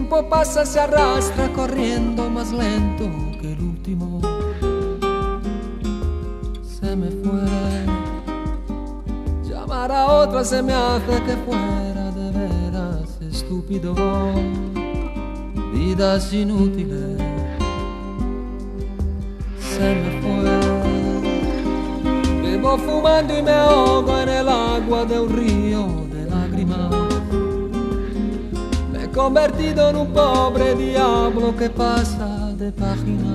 tiempo pasa, se arrastra corriendo más lento que el último. Se me fue. Llamar a otra se me hace que fuera de veras estúpido. Vidas inútiles. Se me fue. Vivo fumando y me ahogo en el agua de un río de lágrimas. Me he convertido en un pobre diablo que pasa de página.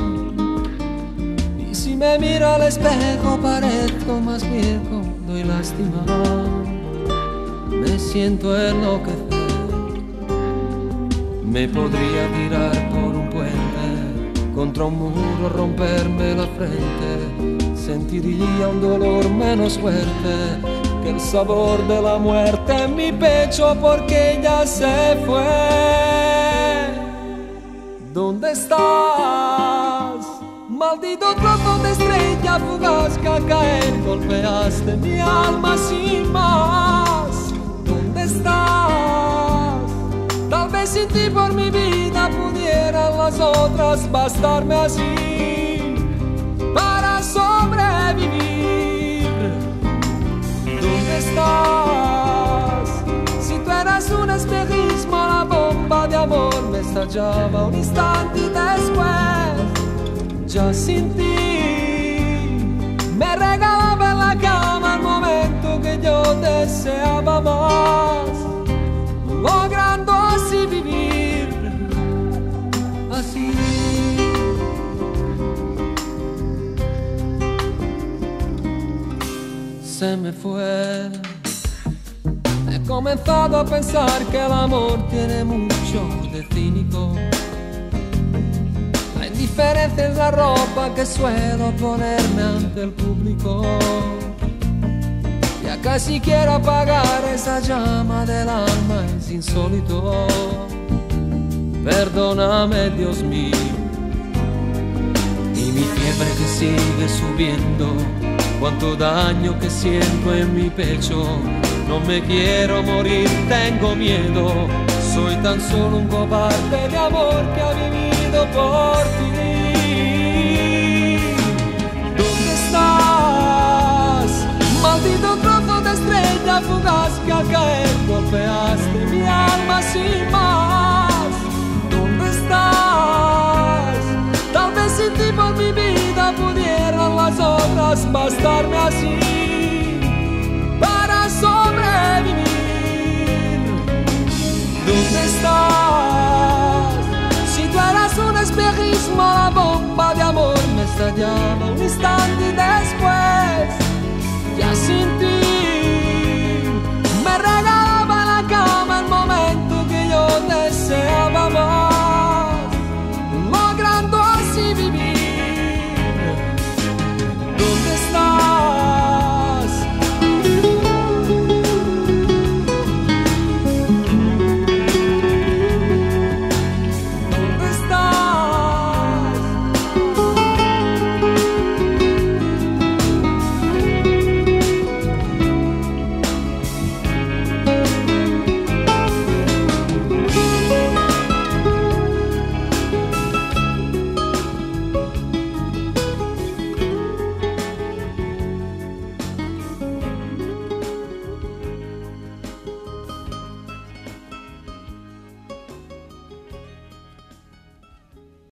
Y si me miro al espejo parezco más viejo, doy lástima. Me siento enloquecer. Me podría tirar por un puente, contra un muro romperme la frente. Sentiría un dolor menos fuerte que el sabor de la muerte en mi pecho, porque ya se fue. ¿Dónde estás? Maldito trozo de estrella fugaz que al caer golpeaste mi alma sin más. ¿Dónde estás? Tal vez sin ti por mi vida pudieran las otras bastarme así para sobrevivir. ¿Dónde estás? Si tú eras un espejismo, la bomba de amor me estallaba un instante y después, ya sin ti, me regalaba en la cama el momento que yo deseaba más, logrando así vivir así. Se me fue. He comenzado a pensar que el amor tiene mucho de cínico. La indiferencia es la ropa que suelo ponerme ante el público. Ya casi quiero apagar esa llama del alma, es insólito. Perdóname, Dios mío. Y mi fiebre que sigue subiendo, cuánto daño que siento en mi pecho. No me quiero morir, tengo miedo. Soy tan solo un cobarde de amor que ha vivido por ti. ¿Dónde estás? Maldito trozo de estrella fugaz que al caer golpeaste mi alma sin más. ¿Dónde estás? Tal vez sin ti por mi vida pudieran las otras bastarme así para sobrevivir. ¿Dónde estás? Si tú eras un espejismo, la bomba de amor me estallaba un instante